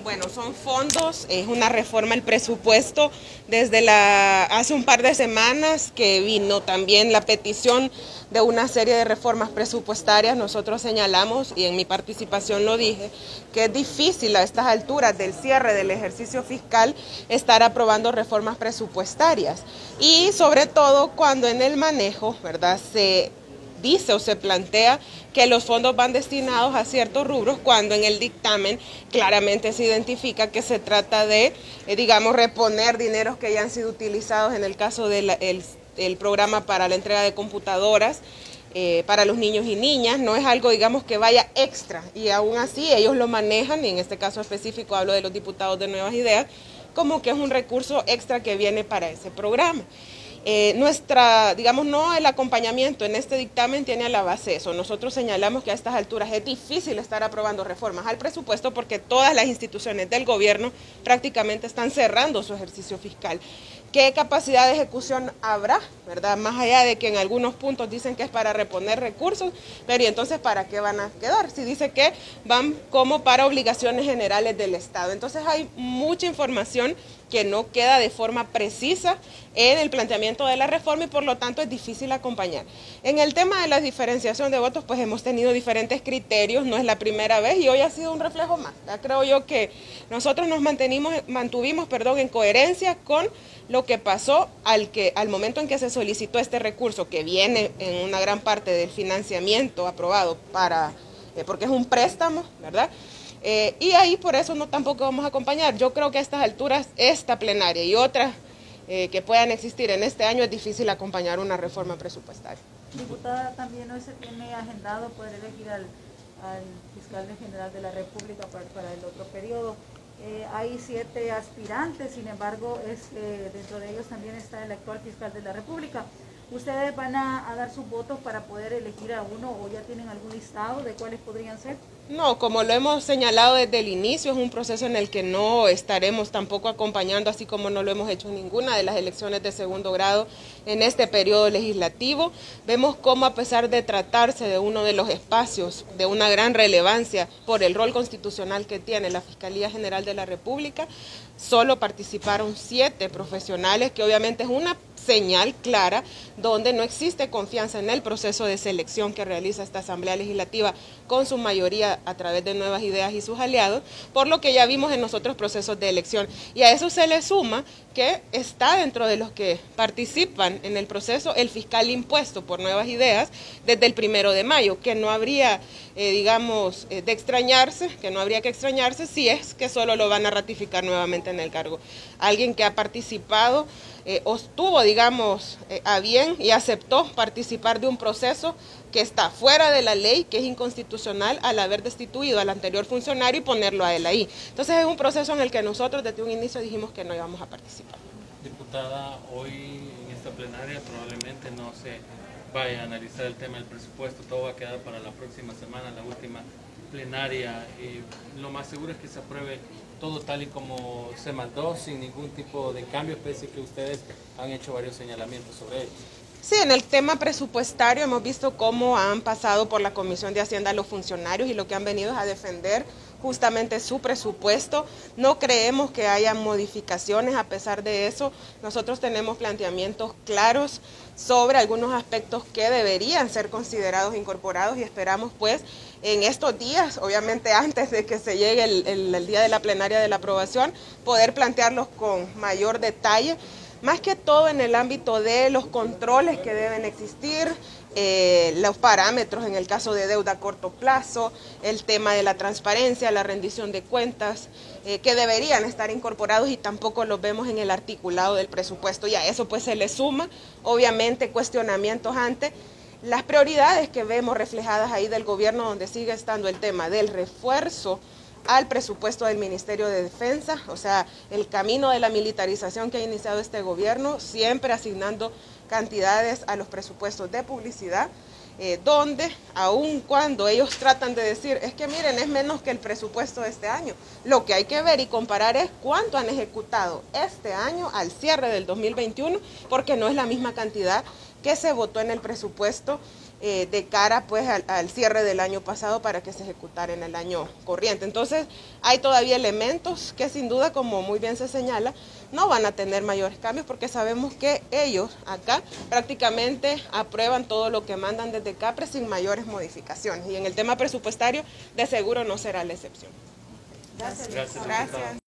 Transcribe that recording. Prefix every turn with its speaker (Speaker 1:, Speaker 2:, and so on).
Speaker 1: Bueno, son fondos, es una reforma al presupuesto desde hace un par de semanas que vino también la petición de una serie de reformas presupuestarias. Nosotros señalamos, y en mi participación lo dije, que es difícil a estas alturas del cierre del ejercicio fiscal estar aprobando reformas presupuestarias y sobre todo cuando en el manejo, ¿verdad?, se dice o se plantea que los fondos van destinados a ciertos rubros cuando en el dictamen claramente se identifica que se trata de, digamos, reponer dineros que ya han sido utilizados en el caso del programa para la entrega de computadoras para los niños y niñas. No es algo, digamos, que vaya extra y aún así ellos lo manejan, y en este caso específico hablo de los diputados de Nuevas Ideas, como que es un recurso extra que viene para ese programa. Digamos, no el acompañamiento en este dictamen tiene a la base eso. Nosotros señalamos que a estas alturas es difícil estar aprobando reformas al presupuesto porque todas las instituciones del gobierno prácticamente están cerrando su ejercicio fiscal. ¿Qué capacidad de ejecución habrá, verdad? Más allá de que en algunos puntos dicen que es para reponer recursos, pero ¿y entonces para qué van a quedar? Si dice que van como para obligaciones generales del Estado. Entonces hay mucha información que no queda de forma precisa en el planteamiento de la reforma y por lo tanto es difícil acompañar. En el tema de la diferenciación de votos, pues hemos tenido diferentes criterios, no es la primera vez y hoy ha sido un reflejo más. Ya creo yo que nosotros nos mantuvimos en coherencia con lo que pasó al momento en que se solicitó este recurso, que viene en una gran parte del financiamiento aprobado porque es un préstamo, ¿verdad? Y ahí por eso tampoco vamos a acompañar. Yo creo que a estas alturas, esta plenaria y otras que puedan existir en este año, es difícil acompañar una reforma presupuestaria.
Speaker 2: Diputada, también hoy se tiene agendado poder elegir al fiscal general de la República para el otro periodo. Hay 7 aspirantes, sin embargo, dentro de ellos también está el actual fiscal de la República. ¿Ustedes van a dar sus votos para poder elegir a uno o ya tienen algún listado de cuáles podrían ser?
Speaker 1: No, como lo hemos señalado desde el inicio, es un proceso en el que no estaremos tampoco acompañando, así como no lo hemos hecho en ninguna de las elecciones de segundo grado en este periodo legislativo. Vemos cómo, a pesar de tratarse de uno de los espacios de una gran relevancia por el rol constitucional que tiene la Fiscalía General de la República, solo participaron 7 profesionales, que obviamente es una señal clara donde no existe confianza en el proceso de selección que realiza esta Asamblea Legislativa con su mayoría a través de Nuevas Ideas y sus aliados, por lo que ya vimos en los otros procesos de elección. Y a eso se le suma que está dentro de los que participan en el proceso el fiscal impuesto por Nuevas Ideas desde el 1 de mayo, que no habría, de extrañarse, que no habría que extrañarse si es que solo lo van a ratificar nuevamente en el cargo. Alguien que ha participado o tuvo, a bien y aceptó participar de un proceso que está fuera de la ley, que es inconstitucional al haber destituido al anterior funcionario y ponerlo a él ahí. Entonces es un proceso en el que nosotros desde un inicio dijimos que no íbamos a participar.
Speaker 3: Diputada, hoy en esta plenaria probablemente no se vaya a analizar el tema del presupuesto, todo va a quedar para la próxima semana, la última plenaria. Lo más seguro es que se apruebe todo tal y como se mandó, sin ningún tipo de cambio, pese a que ustedes han hecho varios señalamientos sobre ello.
Speaker 1: Sí, en el tema presupuestario hemos visto cómo han pasado por la Comisión de Hacienda los funcionarios y lo que han venido es a defender justamente su presupuesto. No creemos que haya modificaciones. A pesar de eso, nosotros tenemos planteamientos claros sobre algunos aspectos que deberían ser considerados incorporados y esperamos pues en estos días, obviamente antes de que se llegue el día de la plenaria de la aprobación, poder plantearlos con mayor detalle, más que todo en el ámbito de los controles que deben existir, los parámetros en el caso de deuda a corto plazo, el tema de la transparencia, la rendición de cuentas, que deberían estar incorporados y tampoco los vemos en el articulado del presupuesto. Y a eso pues se le suma, obviamente, cuestionamientos ante las prioridades que vemos reflejadas ahí del gobierno, donde sigue estando el tema del refuerzo al presupuesto del Ministerio de Defensa, o sea, el camino de la militarización que ha iniciado este gobierno, siempre asignando cantidades a los presupuestos de publicidad, donde aun cuando ellos tratan de decir, es que miren, es menos que el presupuesto de este año, lo que hay que ver y comparar es cuánto han ejecutado este año al cierre del 2021, porque no es la misma cantidad que se votó en el presupuesto de cara pues al cierre del año pasado para que se ejecutara en el año corriente. Entonces hay todavía elementos que sin duda, como muy bien se señala, no van a tener mayores cambios porque sabemos que ellos acá prácticamente aprueban todo lo que mandan desde CAPRES sin mayores modificaciones, y en el tema presupuestario de seguro no será la excepción.
Speaker 2: Gracias.
Speaker 3: Gracias.
Speaker 1: Gracias.